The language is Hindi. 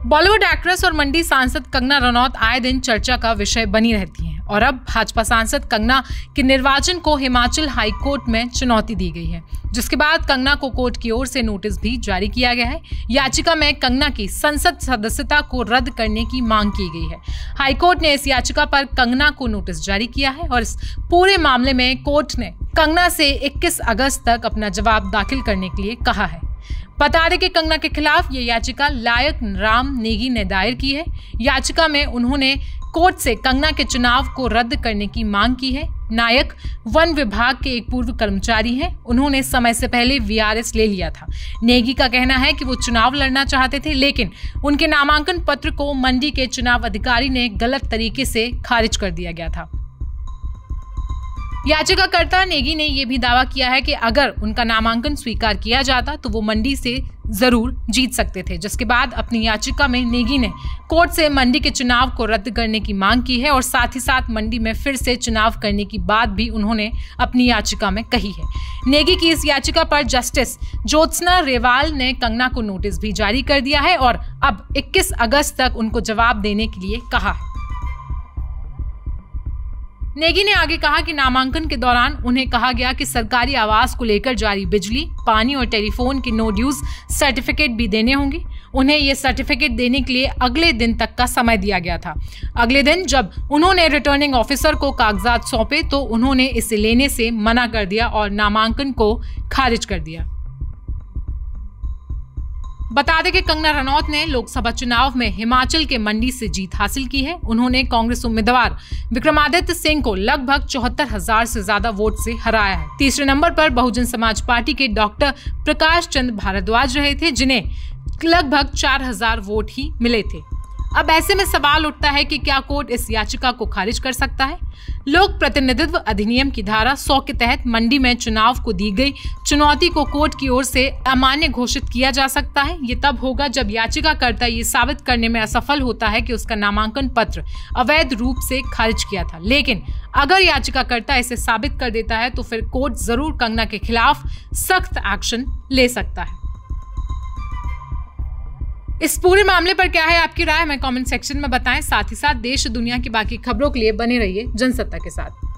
बॉलीवुड एक्ट्रेस और मंडी सांसद कंगना रनौत आए दिन चर्चा का विषय बनी रहती हैं और अब भाजपा सांसद कंगना के निर्वाचन को हिमाचल हाई कोर्ट में चुनौती दी गई है, जिसके बाद कंगना को कोर्ट की ओर से नोटिस भी जारी किया गया है। याचिका में कंगना की संसद सदस्यता को रद्द करने की मांग की गई है। हाई कोर्ट ने इस याचिका पर कंगना को नोटिस जारी किया है और इस पूरे मामले में कोर्ट ने कंगना से 21 अगस्त तक अपना जवाब दाखिल करने के लिए कहा है। बता दें कि कंगना के खिलाफ ये याचिका लायक राम नेगी ने दायर की है। याचिका में उन्होंने कोर्ट से कंगना के चुनाव को रद्द करने की मांग की है। नायक वन विभाग के एक पूर्व कर्मचारी हैं। उन्होंने समय से पहले वीआरएस ले लिया था। नेगी का कहना है कि वो चुनाव लड़ना चाहते थे, लेकिन उनके नामांकन पत्र को मंडी के चुनाव अधिकारी ने गलत तरीके से खारिज कर दिया गया था। याचिकाकर्ता नेगी ने यह भी दावा किया है कि अगर उनका नामांकन स्वीकार किया जाता तो वो मंडी से जरूर जीत सकते थे, जिसके बाद अपनी याचिका में नेगी ने कोर्ट से मंडी के चुनाव को रद्द करने की मांग की है और साथ ही साथ मंडी में फिर से चुनाव करने की बात भी उन्होंने अपनी याचिका में कही है। नेगी की इस याचिका पर जस्टिस ज्योत्सना रेवाल ने कंगना को नोटिस भी जारी कर दिया है और अब 21 अगस्त तक उनको जवाब देने के लिए कहा है। नेगी ने आगे कहा कि नामांकन के दौरान उन्हें कहा गया कि सरकारी आवास को लेकर जारी बिजली, पानी और टेलीफोन के नो ड्यूज सर्टिफिकेट भी देने होंगे। उन्हें ये सर्टिफिकेट देने के लिए अगले दिन तक का समय दिया गया था। अगले दिन जब उन्होंने रिटर्निंग ऑफिसर को कागजात सौंपे तो उन्होंने इसे लेने से मना कर दिया और नामांकन को खारिज कर दिया। बता दें कि कंगना रनौत ने लोकसभा चुनाव में हिमाचल के मंडी से जीत हासिल की है। उन्होंने कांग्रेस उम्मीदवार विक्रमादित्य सिंह को लगभग 74,000 से ज्यादा वोट से हराया है। तीसरे नंबर पर बहुजन समाज पार्टी के डॉक्टर प्रकाश चंद भारद्वाज रहे थे, जिन्हें लगभग 4,000 वोट ही मिले थे। अब ऐसे में सवाल उठता है कि क्या कोर्ट इस याचिका को खारिज कर सकता है? लोक प्रतिनिधित्व अधिनियम की धारा 100 के तहत मंडी में चुनाव को दी गई चुनौती को कोर्ट की ओर से अमान्य घोषित किया जा सकता है। ये तब होगा जब याचिकाकर्ता ये साबित करने में असफल होता है कि उसका नामांकन पत्र अवैध रूप से खारिज किया था। लेकिन अगर याचिकाकर्ता इसे साबित कर देता है तो फिर कोर्ट जरूर कंगना के खिलाफ सख्त एक्शन ले सकता है। इस पूरे मामले पर क्या है आपकी राय, हमें कमेंट सेक्शन में बताएं। साथ ही साथ देश दुनिया की बाकी खबरों के लिए बने रहिए जनसत्ता के साथ।